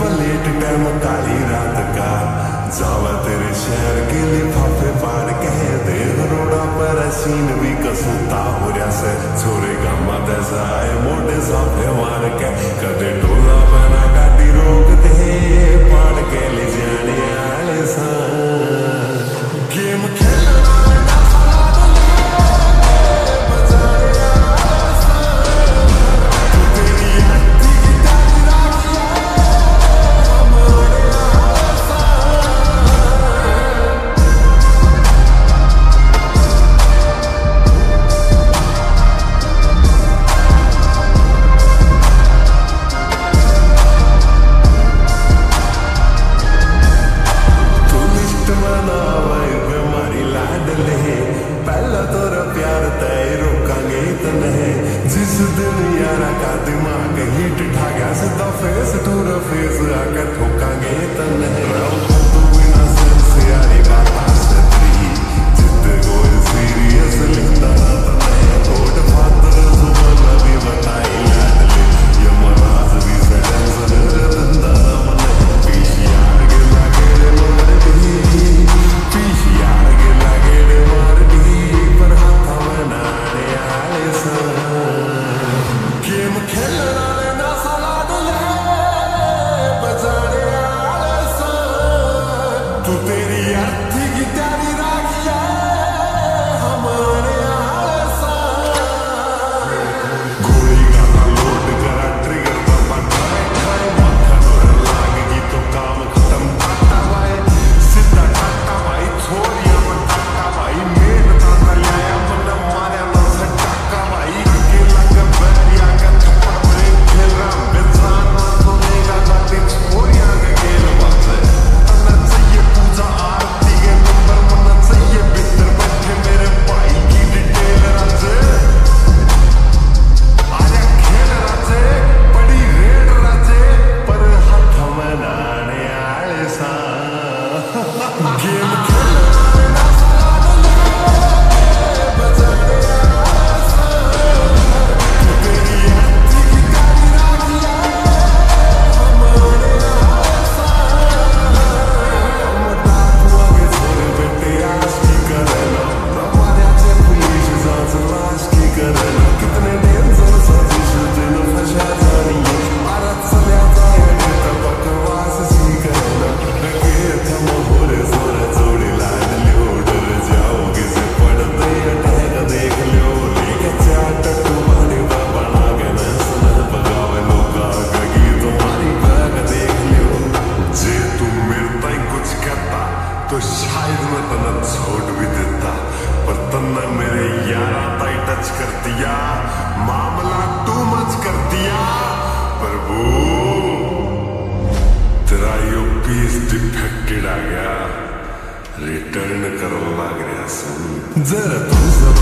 late time काली रात का जावा तेरे शहर के लिफाफे फाड़ कह दे रोड़ा पर सीन भी कसूता हो रहा से छोरे गामा दसा है मोटे साफे मार के कदे टोला बना गाड़ी रोक दे पाड़ के ले जाने आले सा गेम खेलना जिस दिन यारा का दिमाग हिट ठा गया सीधा फेस टू फेस आकर ठोकांगे तन तू बिना सेंस यारी बात सत्री जित गोल सीरियस लिखता तने कोड फादर जुबान भी बताई लाडले ये मराज भी सेंस रंदा मन पीछ यार के लागे मार दी पीछ यार के लागे मार दी पर हाथ बनाने आले सा गेम खेलना ना सलाद ले बजाने आले सा तू तेरी अर्थी की तैयारी राखिया हमारे आले सा गोली का लोड करा ट्रिगर पर बटाए खाए मक्खन और लागेगी तो काम खत्म टाटा भाई सीधा टाटा भाई छोरिया पर टाटा भाई मेन ताता लाया मन मारे मन से टाका भाई के लंग बैरिया का थप्पड़ ब्रेक खेल रहा बेचाना सुनेगा जाती छोरिया के खेल बाजे अन्ना चाहिए पूजा आरती के नंबर मन चाहिए भीतर बैठे मेरे भाई की डिटेल राजे आजा खेल राजे बड़ी रेड राजे पर हाथ मनाने आले सा गेम तो शायद मैं तना छोड़ भी देता पर तन्ने मेरे यारा ताई टच कर दिया मामला टू मच कर दिया प्रभु तेरा यो पीस डिफेक्टेड आ गया रिटर्न करो लग रहा सुन जरा तुम